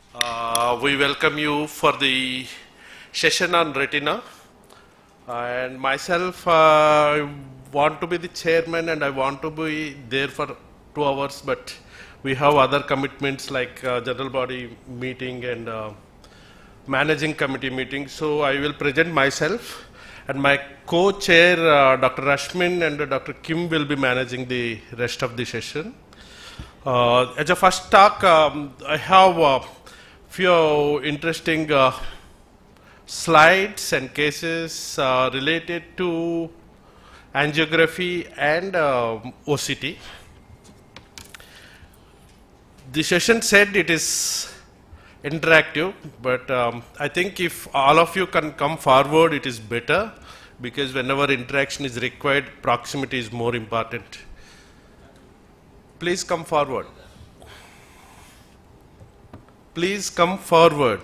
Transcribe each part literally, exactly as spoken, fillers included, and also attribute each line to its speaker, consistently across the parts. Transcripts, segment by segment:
Speaker 1: Uh, we welcome you for the session on retina. And myself, uh, I want to be the chairman and I want to be there for two hours, but we have other commitments like uh, general body meeting and uh, managing committee meeting. So I will present myself, and my co-chair, uh, Doctor Rashmin and uh, Doctor Kim will be managing the rest of the session. Uh, as a first talk, um, I have a few interesting uh, slides and cases uh, related to angiography and uh, O C T. The session said it is interactive, but um, I think if all of you can come forward, it is better, because whenever interaction is required, proximity is more important. Please come forward. Please come forward.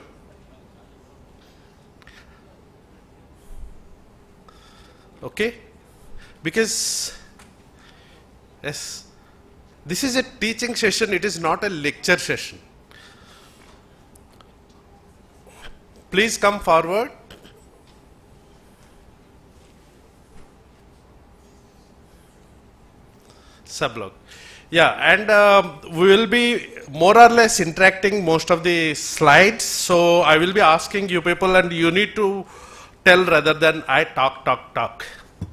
Speaker 1: Okay? Because, yes, this is a teaching session, it is not a lecture session. Please come forward. Sublog. Yeah, and uh, we will be more or less interacting most of the slides. So I will be asking you people, and you need to tell rather than I talk, talk, talk.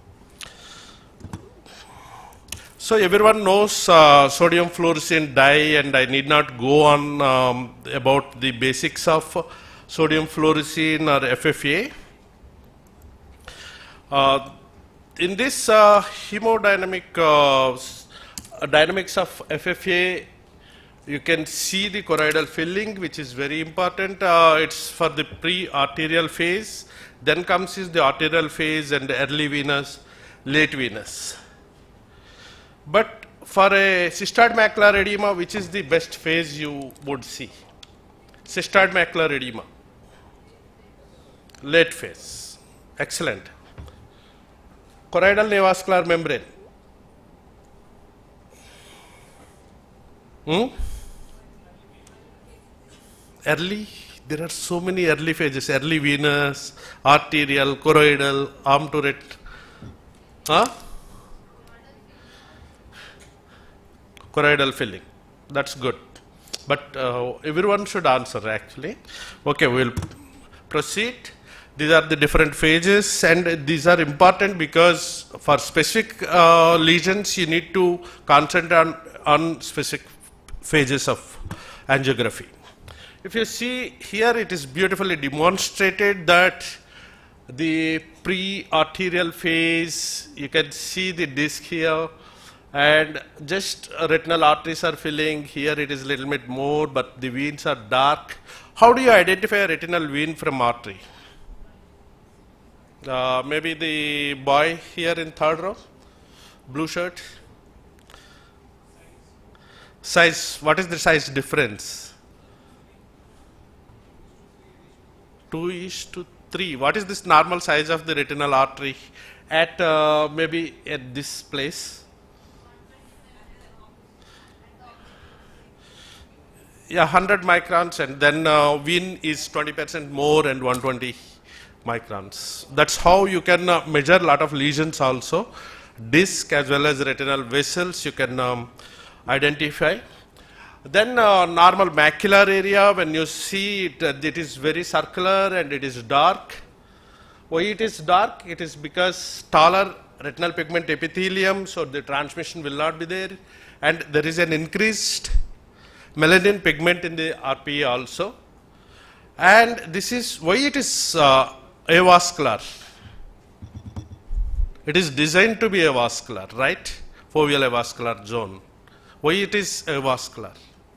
Speaker 1: So everyone knows uh, sodium fluorescein dye, and I need not go on um, about the basics of sodium fluorescein or F F A. Uh, in this uh, hemodynamic uh, dynamics of F F A, you can see the choroidal filling, which is very important. Uh, it's for the pre-arterial phase. Then comes is the arterial phase and early venous, late venous. But for a cystoid macular edema, which is the best phase you would see? Cystoid macular edema. Late phase. Excellent. Choroidal neovascular membrane. Hmm? Early, there are so many early phases, early venous, arterial, choroidal, arm turret. Huh? Choroidal filling. That's good. But uh, everyone should answer actually. Okay, we'll proceed. These are the different phases, and these are important because for specific uh, lesions you need to concentrate on, on specific phases of angiography. If you see here, it is beautifully demonstrated that the pre-arterial phase, you can see the disc here, and just uh, retinal arteries are filling. Here it is a little bit more, but the veins are dark. How do you identify a retinal vein from artery? Uh, maybe the boy here in third row, blue shirt. Size, what is the size difference? two is to three. What is this normal size of the retinal artery at uh, maybe at this place? Yeah, one hundred microns, and then uh, vein is twenty percent more and one hundred twenty microns. That's how you can uh, measure a lot of lesions also. Disc as well as retinal vessels you can um, identify. Then uh, normal macular area, when you see it, uh, it is very circular and it is dark. Why it is dark? It is because taller retinal pigment epithelium, so the transmission will not be there, and there is an increased melanin pigment in the R P E also. And this is why it is uh, avascular. It is designed to be avascular, right? Foveal avascular zone. Why it is avascular?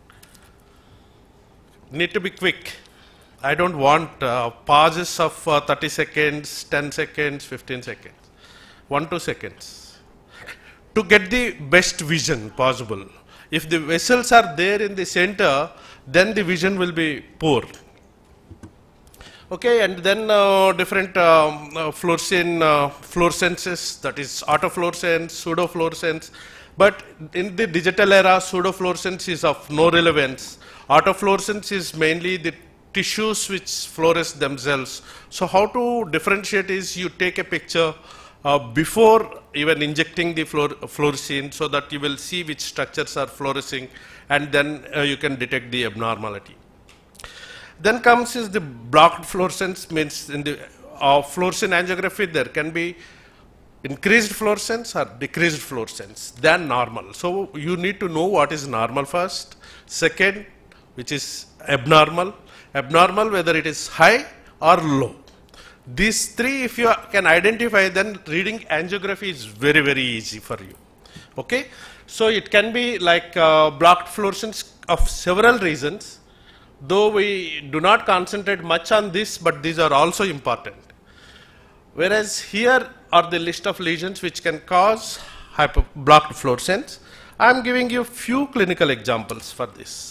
Speaker 1: Need to be quick. I don't want uh, pauses of uh, thirty seconds, ten seconds, fifteen seconds, one, two seconds. To get the best vision possible. If the vessels are there in the center, then the vision will be poor. Okay, and then uh, different um, uh, fluorescein, uh, fluorescences, that is autofluorescence, pseudofluorescence. But in the digital era, pseudofluorescence is of no relevance. Autofluorescence is mainly the tissues which fluoresce themselves. So how to differentiate is you take a picture uh, before even injecting the fluor fluorescein so that you will see which structures are fluorescing, and then uh, you can detect the abnormality. Then comes is the blocked fluorescence, means in the uh, fluorescein angiography there can be increased fluorescence or decreased fluorescence than normal. So you need to know what is normal first. Second, which is abnormal. Abnormal, whether it is high or low. These three, if you can identify, then reading angiography is very, very easy for you. Okay? So it can be like uh, blocked fluorescence of several reasons, though we do not concentrate much on this, but these are also important. Whereas here are the list of lesions which can cause hyper blocked fluorescence. I am giving you few clinical examples for this.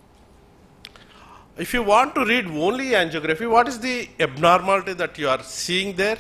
Speaker 1: If you want to read only angiography, what is the abnormality that you are seeing there?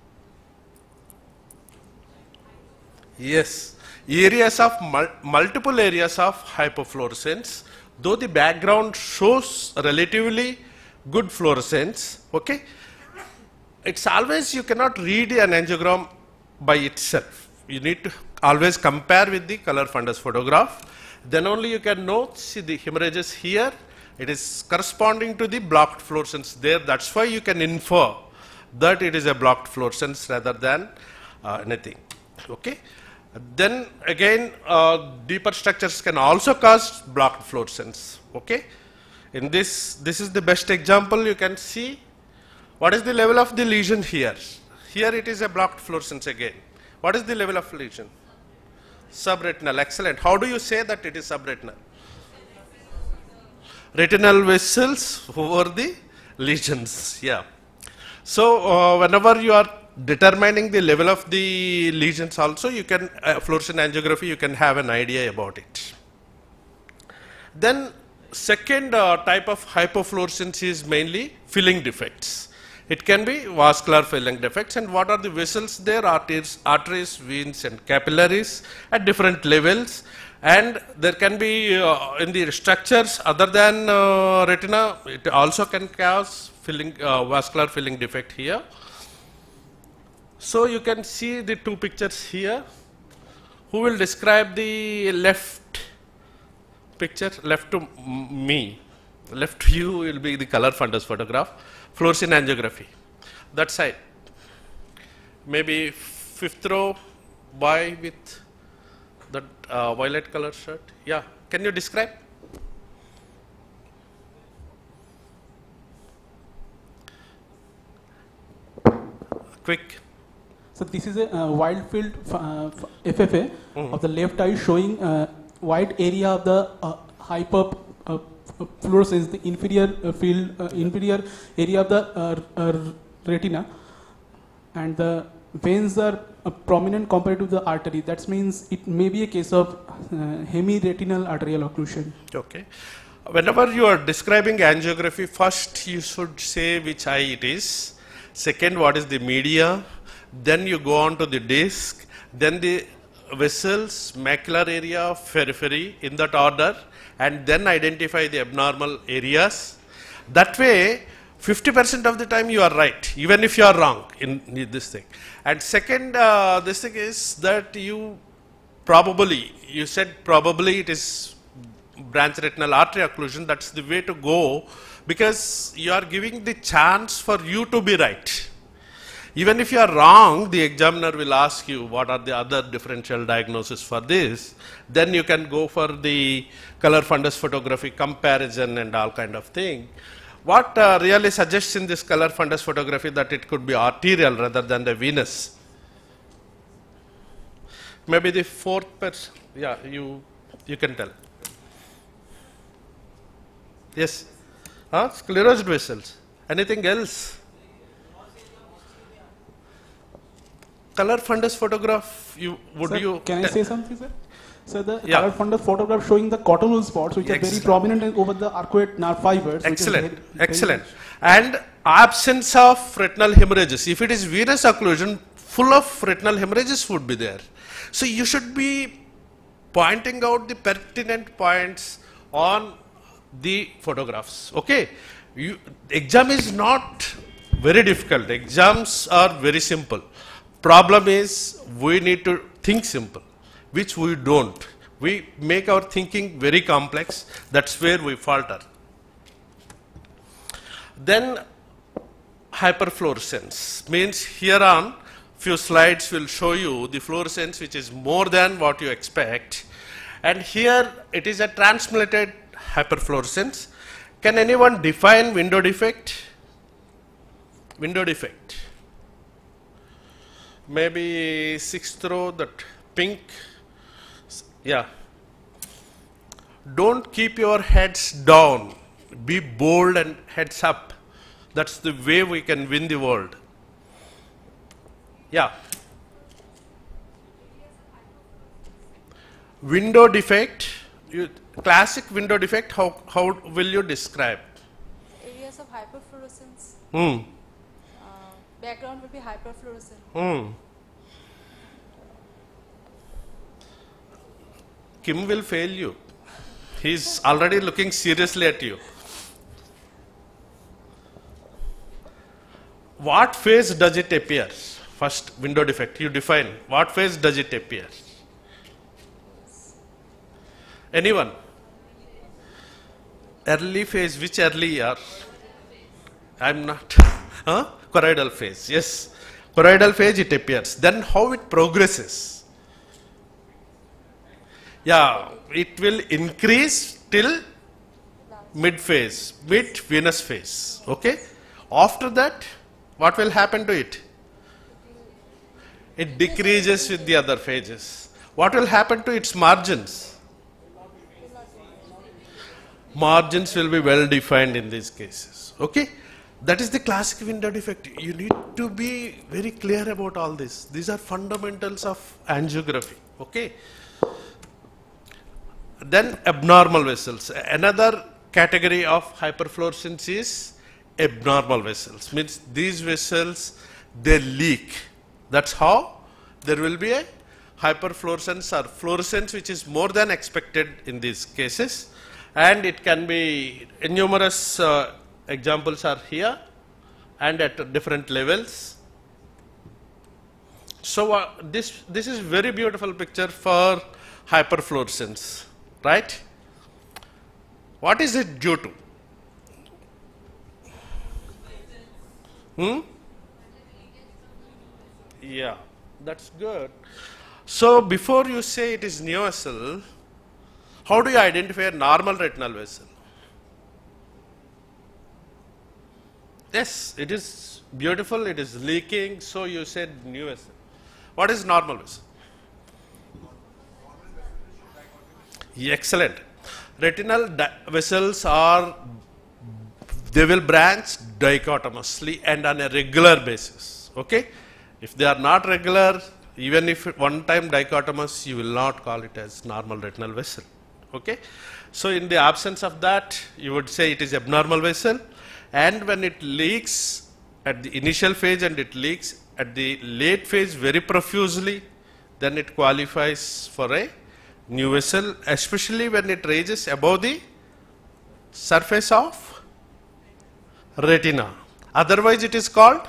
Speaker 1: Yes, areas of mul multiple areas of hypofluorescence, though the background shows relatively good fluorescence, okay? It's always, you cannot read an angiogram by itself. You need to always compare with the color fundus photograph. Then only you can know, see the hemorrhages here, it is corresponding to the blocked fluorescence there. That's why you can infer that it is a blocked fluorescence rather than uh, anything. Okay. Then again, uh, deeper structures can also cause blocked fluorescence. Okay. In this, this is the best example. You can see what is the level of the lesion here. Here it is a blocked fluorescence again. What is the level of lesion? Subretinal. Excellent. How do you say that it is subretinal? Retinal vessels over the lesions. Yeah. So uh, whenever you are determining the level of the lesions also, you can, uh, fluorescein angiography, you can have an idea about it. Then second uh, type of hypofluorescence is mainly filling defects. It can be vascular filling defects. And what are the vessels there? Arteries, arteries, veins and capillaries at different levels. And there can be uh, in the structures other than uh, retina, it also can cause filling, uh, vascular filling defect here. So you can see the two pictures here. Who will describe the left picture? Left to me. Left to you will be the color fundus photograph. Fluorescein angiography. That side. Maybe fifth row boy with that uh, violet color shirt. Yeah. Can you describe? Quick.
Speaker 2: So this is a uh, wide field uh, F F A mm-hmm. of the left eye showing uh, wide area of the uh, hyper uh, fluorescence, the inferior uh, field, uh, inferior area of the uh, uh, retina, and the veins are uh, prominent compared to the artery. That means it may be a case of uh, hemiretinal arterial occlusion.
Speaker 1: Okay. Whenever you are describing angiography, first you should say which eye it is. Second, what is the media. Then you go on to the disc. Then the vessels, macular area, periphery, in that order. And then identify the abnormal areas. That way, fifty percent of the time you are right, even if you are wrong in this thing. And second, uh, this thing is that you probably, you said probably it is branch retinal artery occlusion. That's the way to go, because you are giving the chance for you to be right. Even if you are wrong, the examiner will ask you what are the other differential diagnoses for this. Then you can go for the color fundus photography comparison and all kind of thing. What uh, really suggests in this color fundus photography that it could be arterial rather than the venous. Maybe the fourth person, yeah, you, you can tell. Yes, huh? Sclerosed vessels. Anything else? Color fundus photograph, you would
Speaker 2: sir,
Speaker 1: you?
Speaker 2: Can I say something, sir? So the
Speaker 1: yeah.
Speaker 2: color fundus photograph showing the cotonal spots, which Excellent. are very prominent over the arcuate nerve fibers.
Speaker 1: Excellent,
Speaker 2: very,
Speaker 1: excellent.
Speaker 2: Very
Speaker 1: and absence of retinal hemorrhages. If it is venous occlusion, full of retinal hemorrhages would be there. So you should be pointing out the pertinent points on the photographs. Okay, you, exam is not very difficult. Exams are very simple. Problem is we need to think simple, which we don't. We make our thinking very complex. That's where we falter. Then hyperfluorescence means here on few slides will show you the fluorescence which is more than what you expect, and here it is a transmitted hyperfluorescence. Can anyone define window defect? Window defect. Maybe sixth row, that pink. Yeah. Don't keep your heads down. Be bold and heads up. That's the way we can win the world. Yeah. Window defect. You, classic window defect, how, how will you describe?
Speaker 3: Areas of hyperfluorescence.
Speaker 1: Hmm.
Speaker 3: Uh, background will be hyperfluorescent.
Speaker 1: Hmm. Kim will fail you. He's already looking seriously at you. What phase does it appear? First, window defect. You define. What phase does it appear? Anyone? Early phase. Which early year? I'm not. Huh? Choroidal phase. Yes. Choroidal phase it appears. Then how it progresses? Yeah. It will increase till mid phase. Mid venous phase. Okay. After that, what will happen to it? It decreases with the other phases. What will happen to its margins? Margins will be well defined in these cases. Okay? That is the classic window defect. You need to be very clear about all this. These are fundamentals of angiography. Okay? Then abnormal vessels. Another category of hyperfluorescence is abnormal vessels. Means these vessels, they leak. That's how there will be a hyperfluorescence or fluorescence which is more than expected in these cases. And it can be, numerous uh, examples are here and at different levels. So uh, this, this is very beautiful picture for hyperfluorescence, right? What is it due to? Hmm? Yeah, that's good. So before you say it is new vessel, how do you identify a normal retinal vessel? Yes, it is beautiful, it is leaking, so you said new vessel. What is normal vessel? Excellent. Retinal vessels are, they will branch dichotomously and on a regular basis. Okay? If they are not regular, even if one time dichotomous, you will not call it as normal retinal vessel. Okay? So in the absence of that, you would say it is abnormal vessel, and when it leaks at the initial phase and it leaks at the late phase very profusely, then it qualifies for a new vessel, especially when it raises above the surface of retina. Otherwise it is called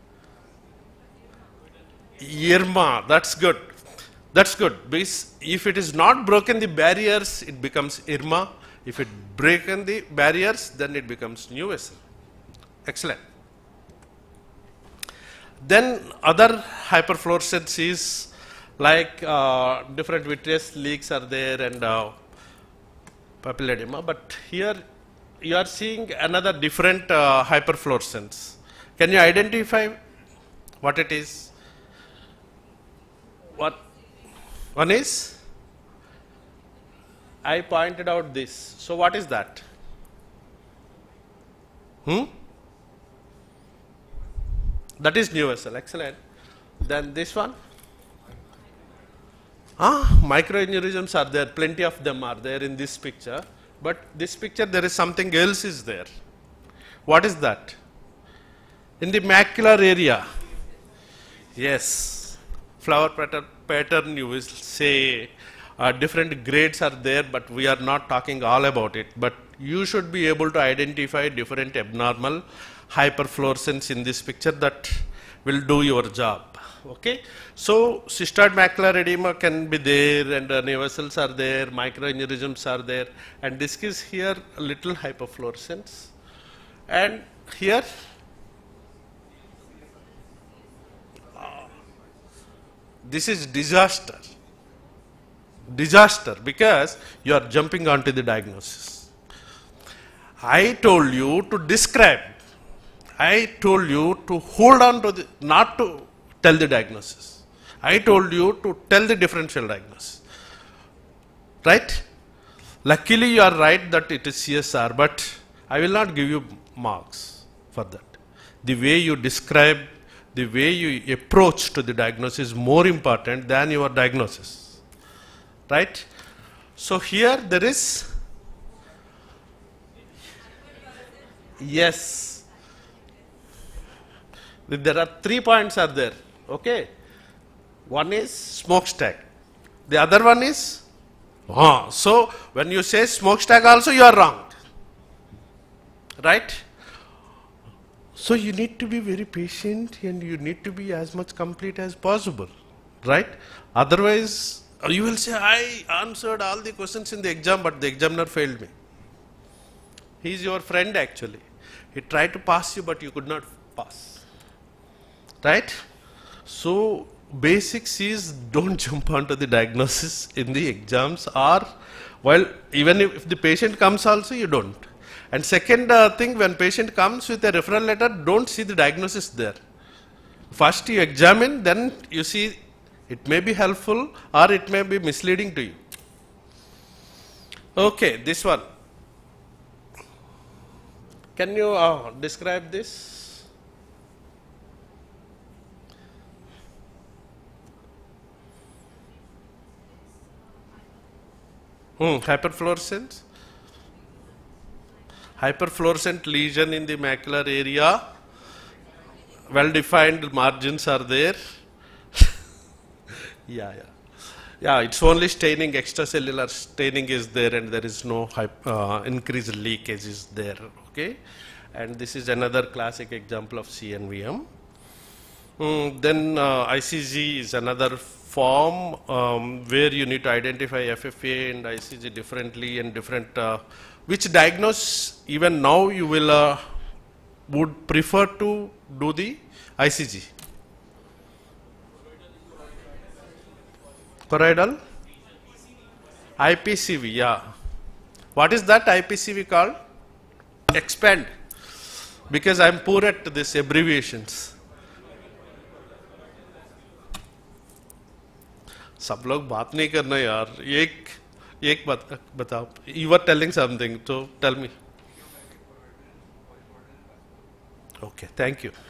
Speaker 1: irma. That's good. That's good. Because if it is not broken the barriers, it becomes irma. If it breaken the barriers, then it becomes new vessel. Excellent. Then other hyperfluorescence is like uh, different vitreous leaks are there and uh, papilledema. But here you are seeing another different uh, hyperfluorescence. Can you identify what it is? What one is? I pointed out this. So what is that? Hmm? That is new vessel. Excellent. Then this one? Ah, microaneurysms are there. Plenty of them are there in this picture. But this picture there is something else is there. What is that? In the macular area. Yes. Flower pattern, pattern you will say, uh, different grades are there, but we are not talking all about it. But you should be able to identify different abnormal hyperfluorescence in this picture that will do your job. Okay, so cystoid macular edema can be there, and uh, nevus cells are there, microaneurysms are there, and this is here a little hyperfluorescence, and here uh, this is disaster. Disaster, because you are jumping onto the diagnosis. I told you to describe. I told you to hold on to the, not to tell the diagnosis. I told you to tell the differential diagnosis. Right? Luckily you are right that it is C S R, but I will not give you marks for that. The way you describe, the way you approach to the diagnosis is more important than your diagnosis. Right? So here there is, yes, there are three points are there. Okay, one is smokestack, the other one is, oh, so when you say smokestack also you are wrong, right? So you need to be very patient and you need to be as much complete as possible, right? Otherwise you will say, I answered all the questions in the exam, but the examiner failed me. He is your friend actually. He tried to pass you, but you could not pass, right? So basics is don't jump onto the diagnosis in the exams, or while even if, if the patient comes also you don't. And second uh, thing, when patient comes with a referral letter, don't see the diagnosis there. First you examine, then you see it may be helpful or it may be misleading to you. Okay, this one. Can you uh, describe this? Hmm, hyperfluorescence. Hyperfluorescent lesion in the macular area. Well defined margins are there. yeah, yeah. Yeah, it's only staining, extracellular staining is there, and there is no uh, increased leakage is there. Okay, and this is another classic example of C N V M. Mm, then uh, I C G is another form um, where you need to identify F F A and I C G differently, and different uh, which diagnose even now you will uh, would prefer to do the I C G. Choroidal? I P C V, yeah. What is that I P C V called? Expand. Because I am poor at this abbreviations. सब लोग बात नहीं करना यार. एक एक बात बताओ. You were telling something, so tell me. Okay, thank you.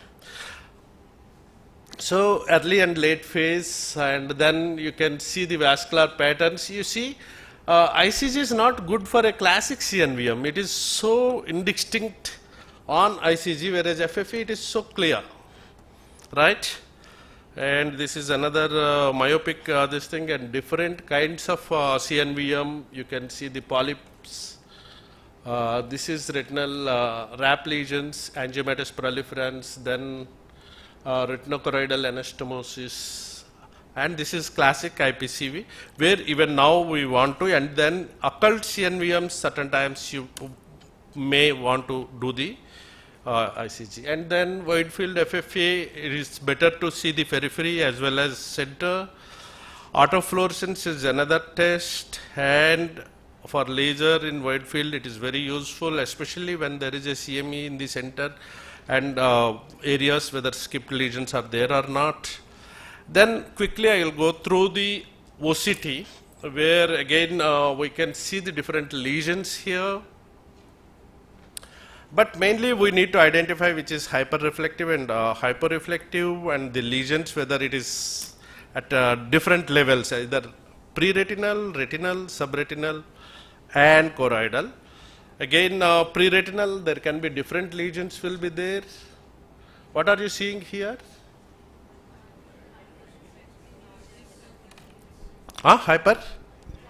Speaker 1: So early and late phase, and then you can see the vascular patterns. You see, uh, I C G is not good for a classic C N V M. It is so indistinct on I C G, whereas F F A it is so clear, right? And this is another uh, myopic uh, this thing, and different kinds of uh, C N V M. You can see the polyps. Uh, this is retinal uh, wrap lesions, angiomatous proliferans, then uh, retinochoroidal anastomosis, and this is classic I P C V, where even now we want to, and then occult C N V Ms certain times you may want to do the uh, I C G. And then wide field F F A, it is better to see the periphery as well as center. Autofluorescence is another test, and for laser in wide field it is very useful, especially when there is a C M E in the center and uh, areas whether skipped lesions are there or not. Then quickly I will go through the O C T, where again uh, we can see the different lesions here. But mainly we need to identify which is hyperreflective and uh, hyperreflective, and the lesions whether it is at uh, different levels, either pre-retinal, retinal, subretinal and choroidal. Again uh, pre-retinal, there can be different lesions will be there. What are you seeing here? Ah, hyper?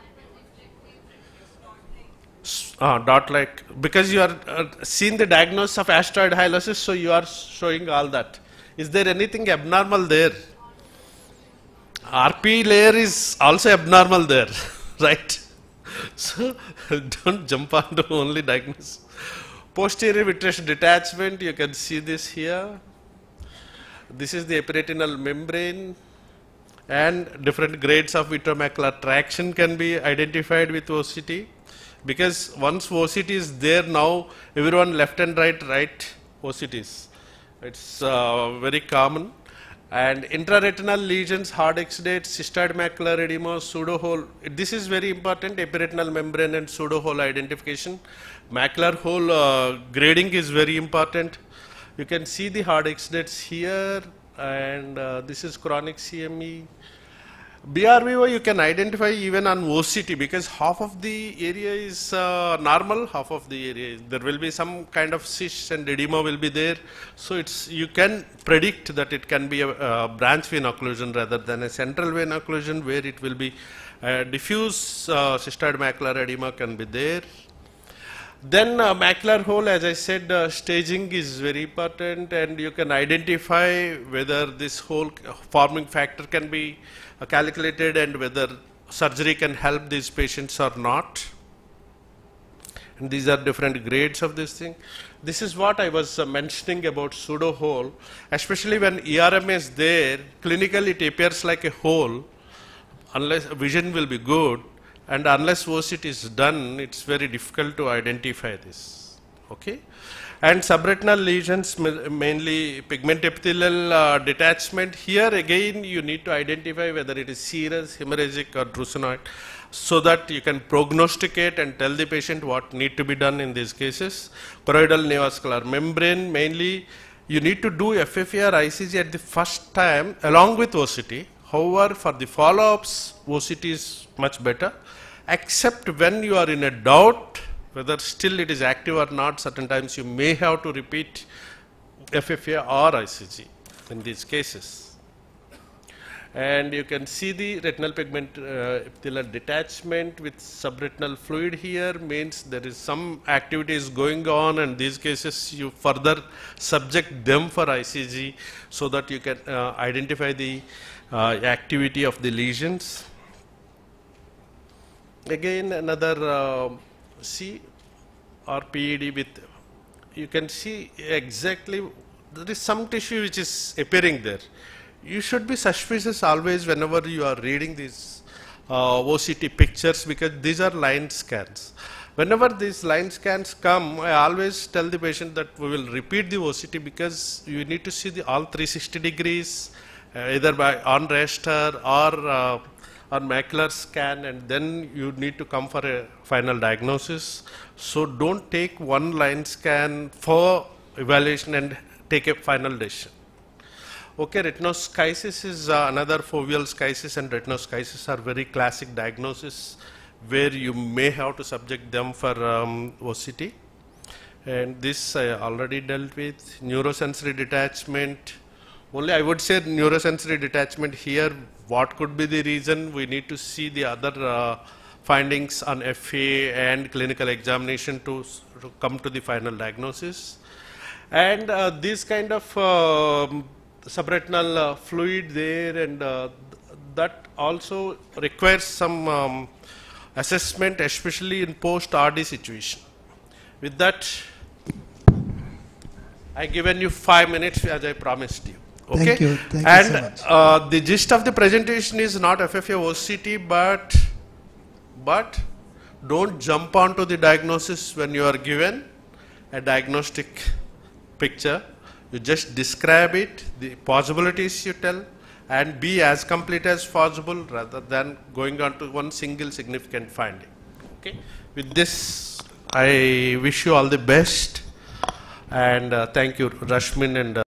Speaker 1: uh, dot like, because you are uh, seeing the diagnosis of asteroid hyalosis, so you are showing all that. Is there anything abnormal there? R P layer is also abnormal there, right? So don't jump onto only diagnosis. Posterior vitreous detachment, you can see this here. This is the epiretinal membrane, and different grades of vitreomacular traction can be identified with O C T. Because once O C T is there, now everyone left and right write O C Ts. It's uh, very common. And intraretinal lesions, hard exudate, cystoid macular edema, pseudohole. This is very important, epiretinal membrane and pseudohole identification. Macular hole uh, grading is very important. You can see the hard exudates here, and uh, this is chronic C M E. B R V O you can identify even on O C T, because half of the area is uh, normal, half of the area is, there will be some kind of cyst and edema will be there. So it's, you can predict that it can be a, a branch vein occlusion rather than a central vein occlusion, where it will be uh, diffuse uh, cystoid macular edema can be there. Then uh, macular hole, as I said, uh, staging is very important, and you can identify whether this hole forming factor can be uh, calculated and whether surgery can help these patients or not. And these are different grades of this thing. This is what I was uh, mentioning about pseudo hole. Especially when E R M is there, clinically it appears like a hole, unless vision will be good. And unless O C T is done, it's very difficult to identify this. Okay? And subretinal lesions, mainly pigment epithelial uh, detachment. Here again, you need to identify whether it is serous, hemorrhagic, or drusenoid, so that you can prognosticate and tell the patient what need to be done in these cases. Choroidal neovascular membrane, mainly you need to do F F A or I C G at the first time along with O C T. However, for the follow-ups, O C T is much better, except when you are in a doubt whether still it is active or not. Certain times you may have to repeat F F A or I C G in these cases. And you can see the retinal pigment uh, epithelial detachment with subretinal fluid here, means there is some activities going on, and these cases you further subject them for I C G so that you can uh, identify the uh, activity of the lesions. Again, another uh, C or P E D with, you can see exactly there is some tissue which is appearing there. You should be suspicious always whenever you are reading these uh, O C T pictures, because these are line scans. Whenever these line scans come, I always tell the patient that we will repeat the O C T, because you need to see the all three sixty degrees, uh, either by on raster or uh, on macular scan, and then you need to come for a final diagnosis. So don't take one line scan for evaluation and take a final decision. Okay, retinoschisis is uh, another foveal schisis, and retinoschisis are very classic diagnosis where you may have to subject them for um, O C T. And this I already dealt with. Neurosensory detachment. Only I would say neurosensory detachment here. What could be the reason? We need to see the other uh, findings on F A and clinical examination to, to come to the final diagnosis. And uh, this kind of uh, subretinal uh, fluid there, and uh, th that also requires some um, assessment, especially in post-R D situation. With that, I given you five minutes as I promised you. Okay?
Speaker 4: Thank you. Thank
Speaker 1: and
Speaker 4: you so much.
Speaker 1: Uh, the gist of the presentation is not F F A O C T, but but don't jump onto the diagnosis when you are given a diagnostic picture. You just describe it, the possibilities you tell, and be as complete as possible rather than going on to one single significant finding. Okay. With this, I wish you all the best, and uh, thank you, Rashmin and. Uh,